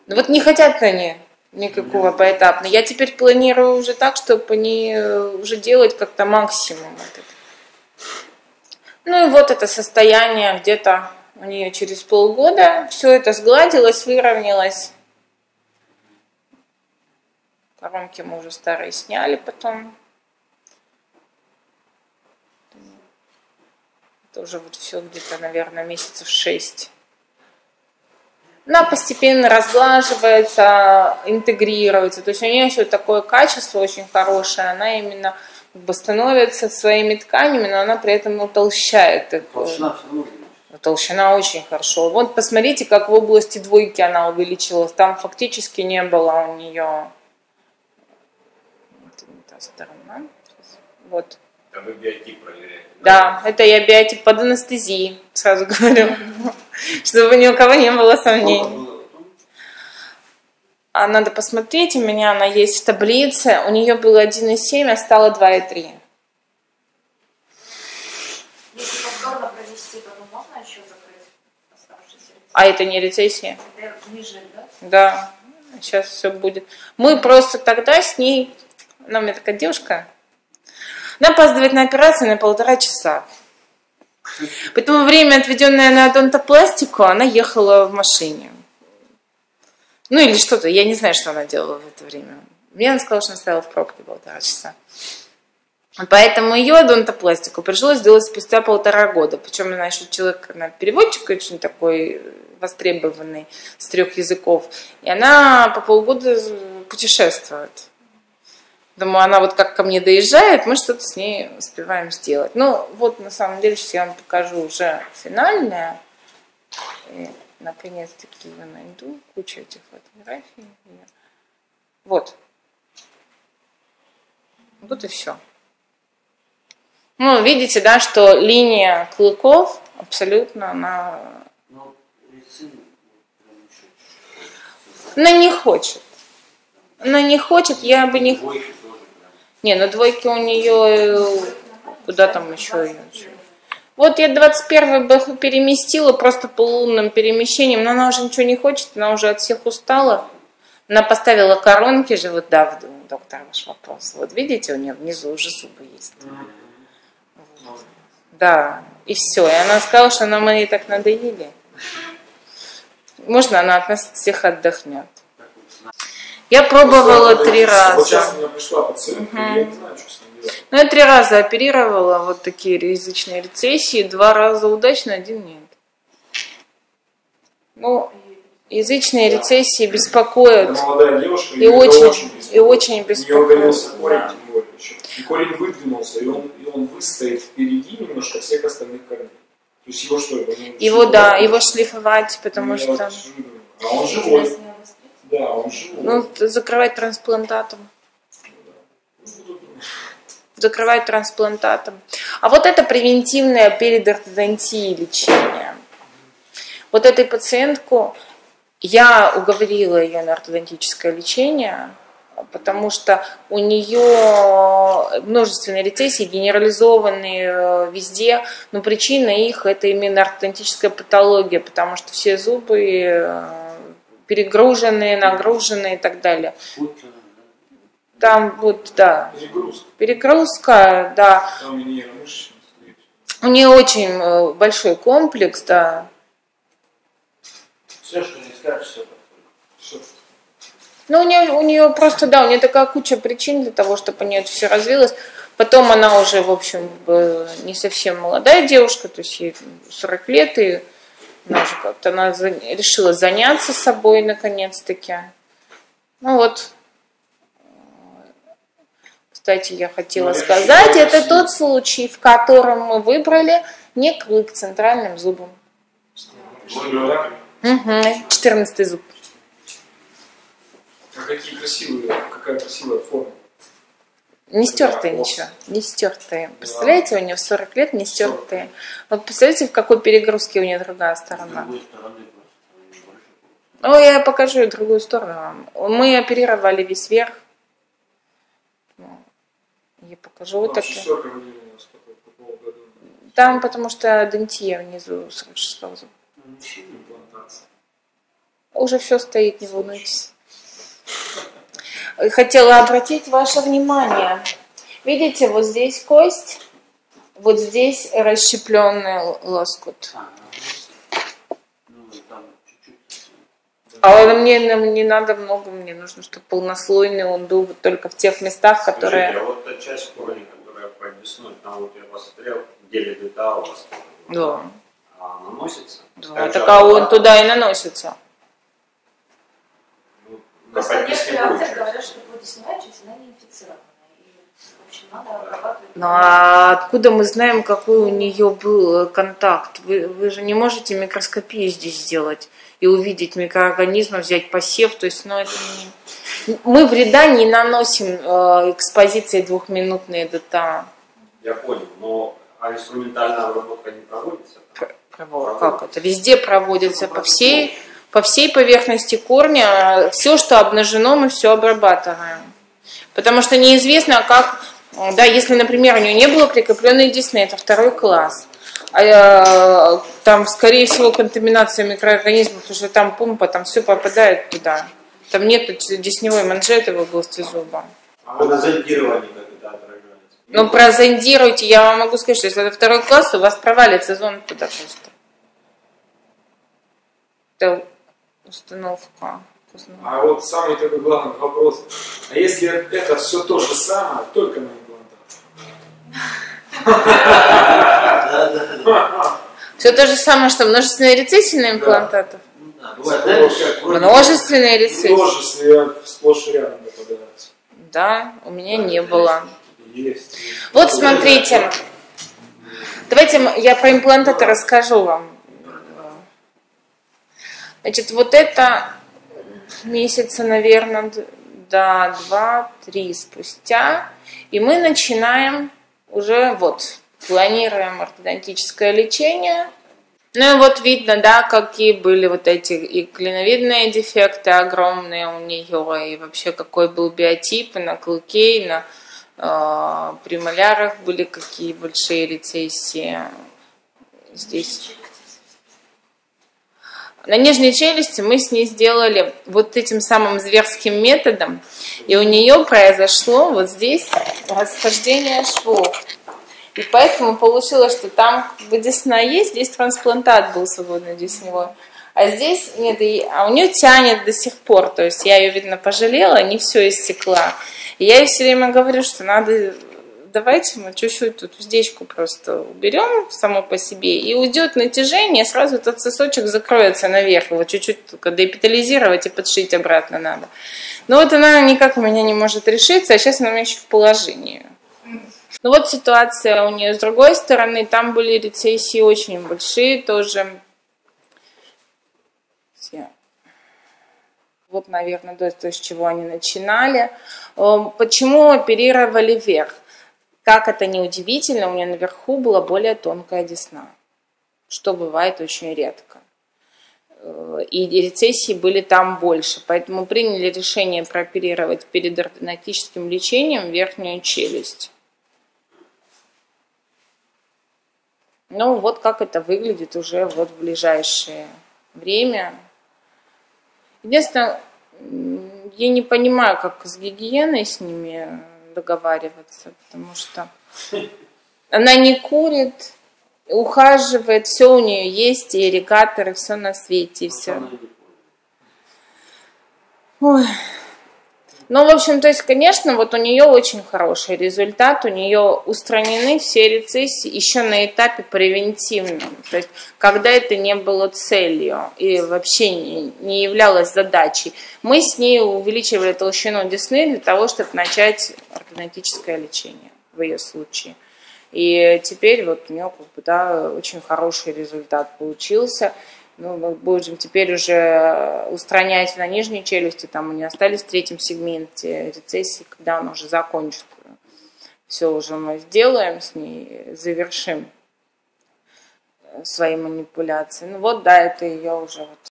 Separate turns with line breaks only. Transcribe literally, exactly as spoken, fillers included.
Ну вот не хотят они никакого поэтапно. Я теперь планирую уже так, чтобы они уже делать как-то максимум этот. Ну и вот это состояние где-то у нее через полгода. Все это сгладилось, выровнялось. Коронки мы уже старые сняли потом. Это уже вот все где-то, наверное, месяцев шесть. Она постепенно разглаживается, интегрируется. То есть у нее еще такое качество очень хорошее. Она именно как бы становится своими тканями, но она при этом утолщает их. Толщина все равно. Толщина очень хорошо. Вот посмотрите, как в области двойки она увеличилась. Там фактически не было у нее. Это не та сторона. Вот.
А вы биотип проверяете?
Да, это я биотип под анестезией, сразу говорю, чтобы ни у кого не было сомнений. А надо посмотреть, у меня она есть в таблице, у нее было один и семь, а стало два и три.
Если повторно провести, потом можно еще закрыть оставшиеся?
А это не рецессия?
Это ниже, да?
Да, сейчас все будет. Мы просто тогда с ней, она у меня такая девушка, она опаздывает на операцию на полтора часа. Поэтому время, отведенное на одонтопластику, она ехала в машине. Ну или что-то, я не знаю, что она делала в это время. Мне она сказала, что она стояла в пробке полтора часа. Поэтому ее одонтопластику пришлось сделать спустя полтора года. Причем она еще человек, она переводчик очень такой востребованный, с трех языков. И она по полгода путешествует. Думаю, она вот как ко мне доезжает, мы что-то с ней успеваем сделать. Ну, вот на самом деле сейчас я вам покажу уже финальное. И, наконец-таки я найду кучу этих фотографий. Вот. Вот и все. Ну, видите, да, что линия клыков абсолютно она... Она не хочет. Она не хочет, я бы не... Не, ну двойки у нее, куда там еще ее? Вот я двадцать первый бы переместила просто полулунным перемещением, но она уже ничего не хочет, она уже от всех устала. Она поставила коронки же, вот да, доктор, ваш вопрос. Вот видите, у нее внизу уже зубы есть. Вот. Да, и все. И она сказала, что нам ей так надоели. Можно она от нас всех отдохнет. Я пробовала
Просто,
три раза.
Вот сейчас у меня пришла пациентка, угу. Я не знаю, что с ней делать.
Ну, я три раза оперировала вот такие язычные рецессии, два раза удачно, один нет. Ну, язычные да. рецессии беспокоят.
Это молодая девушка,
и, очень,
очень
и очень беспокоят.
У нее удалился корень, да. тем более еще. И корень выдвинулся, и он, и он выстоит впереди немножко всех остальных корней. То есть его что? Его,
его да, его шлифовать, потому
ну,
что...
Вот, а он живой. Да, он живой.
Ну, закрывать трансплантатом. Закрывать трансплантатом. А вот это превентивное перед ортодонтией лечение. Вот этой пациентку я уговорила ее на ортодонтическое лечение, потому что у нее множественные рецессии, генерализованные везде, но причина их это именно ортодонтическая патология, потому что все зубы перегруженные, нагруженные и так далее. Там вот, да.
Перегрузка.
Перегрузка, да.
Там у нее мышцы.
У нее очень большой комплекс, да.
Все, что не скажешь, все
Все.
Ну, у нее, у нее просто, да, у нее такая куча причин для того, чтобы у нее это все развилось. Потом она уже, в общем, не совсем молодая девушка, то есть ей сорок лет, и она уже как-то она решила заняться собой наконец-таки. Ну вот. Кстати, я хотела ну, сказать, я это тот случай, в котором мы выбрали не клык центральным зубом. Угу, четырнадцатый зуб.
А какие красивые, какая красивая форма.
Не стертые ничего, не стертые. Представляете, у нее в сорок лет не стертые. Вот представляете, в какой перегрузке у нее другая сторона. Ну, я покажу и другую сторону вам. Мы оперировали весь верх. Я покажу вот так. Там, потому что дентия внизу сорок шестого зуба. Уже все стоит, не волнуйтесь. Хотела обратить ваше внимание. Видите, вот здесь кость, вот здесь расщепленный лоскут. А он, мне не надо много, мне нужно, чтобы полнослойный он был вот только в тех местах, которые...
Скажите, а вот та часть корня, которая под десной, там вот я посмотрел, где лета у вас,
Да.
а наносится?
Да, так а он туда и наносится.
Ну, на
Просто
под десне
некоторые авторы
будет.
говорят, что подесная часть, она не инфицирована. И, в общем, надо обрабатывать.
Ну а откуда мы знаем, какой у нее был контакт? Вы, вы же не можете микроскопию здесь сделать и увидеть микроорганизмы, взять посев. То есть, ну, это не... Мы вреда не наносим э, экспозиции двухминутные ДТА.
Я понял, но а инструментальная обработка не проводится?
Провод. Как это? Везде проводится по всей, по всей поверхности корня. Все, что обнажено, мы все обрабатываем. Потому что неизвестно, как... Да, если, например, у нее не было прикрепленной десны, это второй класс. А, там, скорее всего, контаминация микроорганизмов, потому что там помпа, там все попадает туда. Там нет десневой манжеты в области зуба.
А на зондировании как это отражается?
Ну, прозондируйте, я вам могу сказать, что если это второй класс, у вас провалится зона туда просто. Это установка.
А вот самый такой главный вопрос. А если это все то же самое, только на имплантат?
Все то же самое, что множественные рецессии на имплантатах?
Множественные
Множественные рецессии?
Множественные сплошь и рядом попадаются.
Да, у меня не было.
Есть.
Вот смотрите. Давайте я про имплантаты расскажу вам. Значит, вот это месяца, наверное, да, два-три спустя. И мы начинаем уже вот, планируем ортодонтическое лечение. Ну и вот видно, да, какие были вот эти и клиновидные дефекты огромные у нее, и вообще какой был биотип, и на клыке, и на э, премолярах были какие большие рецессии. Здесь. На нижней челюсти мы с ней сделали вот этим самым зверским методом, и у нее произошло вот здесь расхождение швов. И поэтому получилось, что там как бы десна есть, здесь трансплантат был свободный десневой, а здесь нет, а у нее тянет до сих пор, то есть я ее, видно, пожалела, не все иссекла. И я ей все время говорю, что надо, давайте мы чуть-чуть тут уздечку просто уберем само по себе, и уйдет натяжение, сразу этот сосочек закроется наверх, его чуть-чуть только деэпитализировать и подшить обратно надо. Но вот она никак у меня не может решиться, а сейчас она у меня еще в положении. Ну вот ситуация у нее с другой стороны, там были рецессии очень большие тоже. Вот, наверное, то, с чего они начинали. Почему оперировали вверх? Как это ни удивительно, у нее наверху была более тонкая десна, что бывает очень редко. И рецессии были там больше, поэтому приняли решение прооперировать перед ортодонтическим лечением верхнюю челюсть. Ну, вот как это выглядит уже вот в ближайшее время. Единственное, я не понимаю, как с гигиеной с ними договариваться, потому что она не курит, ухаживает, все у нее есть, и ирригаторы, все на свете, и все. Ой. Ну, в общем, то есть, конечно, вот у нее очень хороший результат, у нее устранены все рецессии еще на этапе превентивном, то есть, когда это не было целью и вообще не, не являлось задачей. Мы с ней увеличивали толщину десны для того, чтобы начать ортодонтическое лечение в ее случае. И теперь вот у нее как бы, да, очень хороший результат получился. Ну, мы будем теперь уже устранять на нижней челюсти, там у нее остались в третьем сегменте рецессии, когда она уже закончит. Все уже мы сделаем с ней, завершим свои манипуляции. Ну вот, да, это ее уже вот